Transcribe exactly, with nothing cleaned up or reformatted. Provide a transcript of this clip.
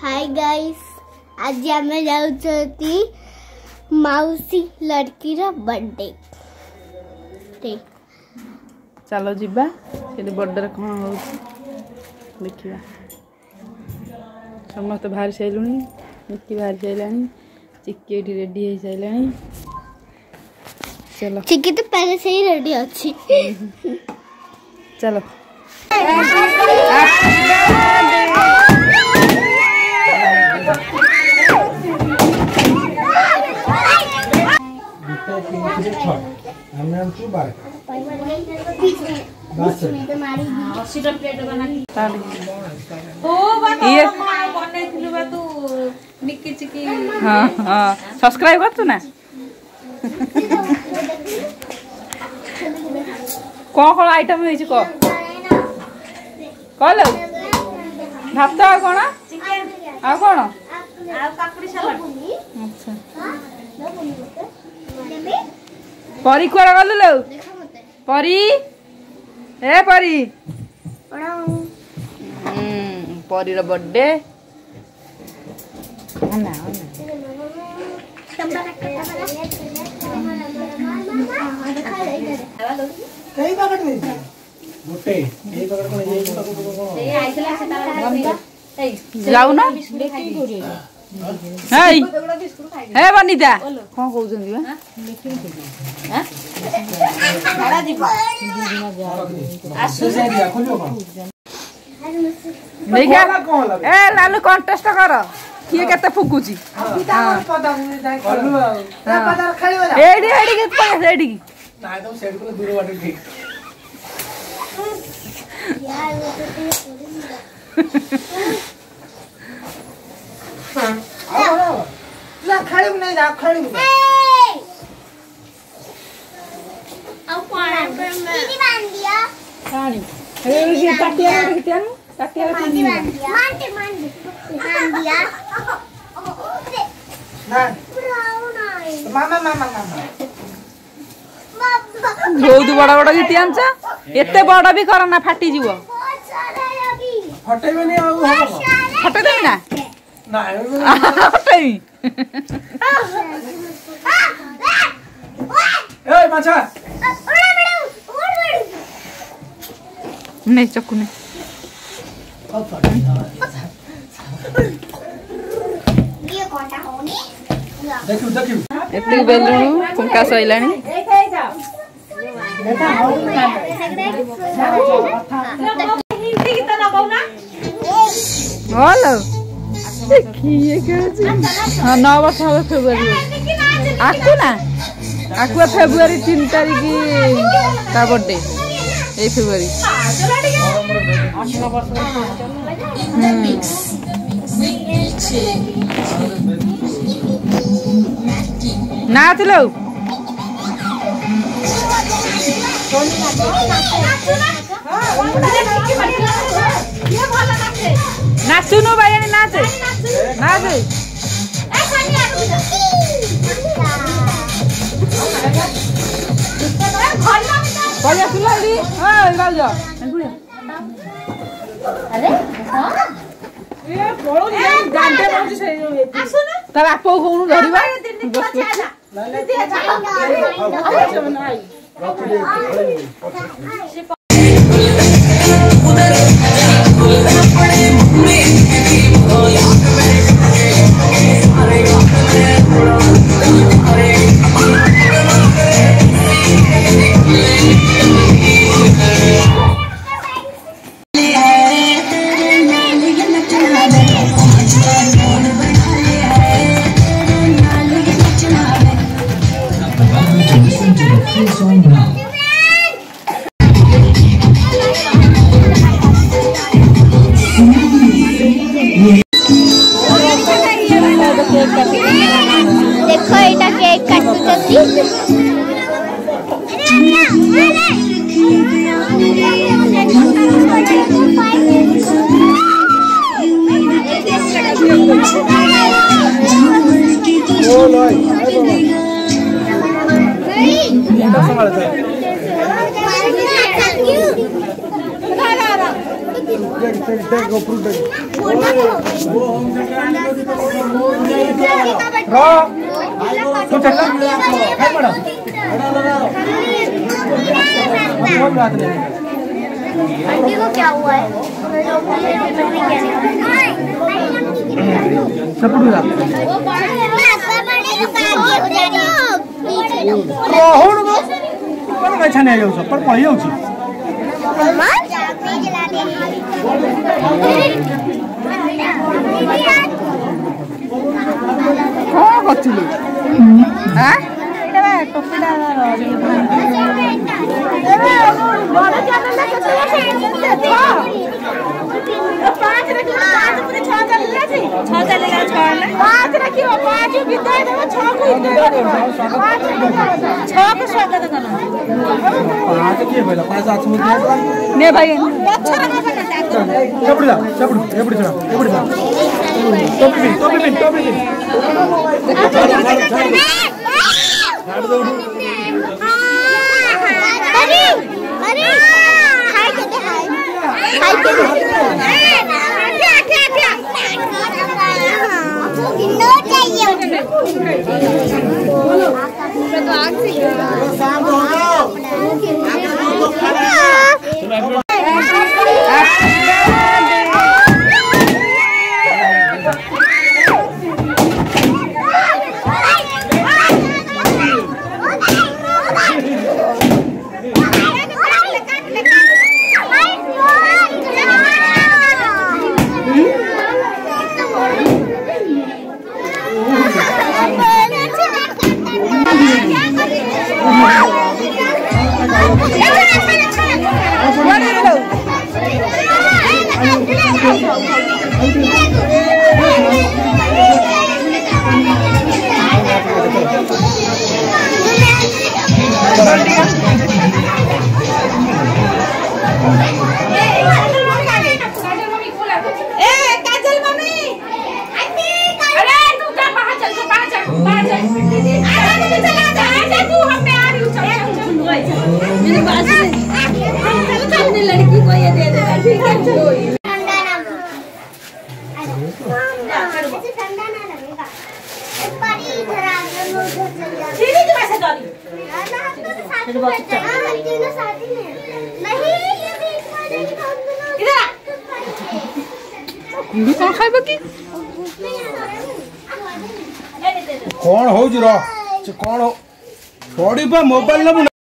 Hi guys, आज आम जाऊँ मौसी लड़की बर्थडे। चलो जीवा बर्थडे कौन हो देखा। समस्त बाहर सारे निक्की बाहर सारा चिक्की ये रेडी हो सारा। चलो चिक्की तो पहले से ही रेडी अच्छी। चलो सब्सक्राइब कर तू ना कौन कौन आइटम है कह कह भात आ कौन आ कौन अच्छा परी कुआड़ गलु लो परी ए परी परी रो बर्थडे कई पकड़ नहीं मोटे यही पकड़ को यही पकड़ ये आइसला से तारा जाऊ ना हेई हे बनिता कोन कहउ जंदी बा हैं खाड़ा जीवा आसु से दिया खोलियो कोन देखा ए लालू कंटेस्ट कर किए केते फुकुची हां पता मुने जाय करलु ए पता खाली वाला एडी एडी के पा एडी ना तो सेट को दूर वाटे ठीक यार वो तो हां ला खाली नहीं जा खाली अब पानी दीदी बांध दिया पानी ए ये टाटिया के त्यान टाटिया पानी बांध दिया मांटे मांटे बांध दिया ना मामा मामा मामा बहुत बड़ा बड़ा जीती आंचा एते बड़ा भी करना फाटी जीव फटे में नहीं हो फटे देबी ना ना फटे ए माछा नहीं चक्कू नहीं ये कोटा होनी देखियो देखियो एते बेलुनु फुंका सइलानी हेलो देखिए हाँ नौ वर्ष हम फेब्रुआरी आकु ना आकु फेब्रुआरी तीन तारीख का बर्थडे ए फेब्रुआरी नाच लो नाचू नो भाई नाच नाच बढ़िया सुनली हां राज अरे हां ए बड़ो जानते पहुंची से आसु ना त आपो कोनु धरिबा देखो एटा केक काटुचती ओ लय ये संभाल दे आंटी को क्या हुआ है? ने भाई चपड़ा चपड़ एपड़ी चढ़ा एपड़ी चढ़ा टोपी पिन टोपी पिन टोपी पिन अरे अरे हाय कहते हाय हाय कहते आटे आटे आटे नो चाहिए तो आग से शांत हो जाओ लड़की को ये दे देना ठीक है ठंडा ना ठंडा ना लगेगा परी इधर आ गया उधर चल जा सीधी की वैसे डाली ना हम तो साथ में हां हम तीनों साथ ही हैं नहीं ये बीच में नहीं हम दोनों इधर कुंडी कौन खाइबा की कौन हो जरा कौन हो बॉडी पे मोबाइल ना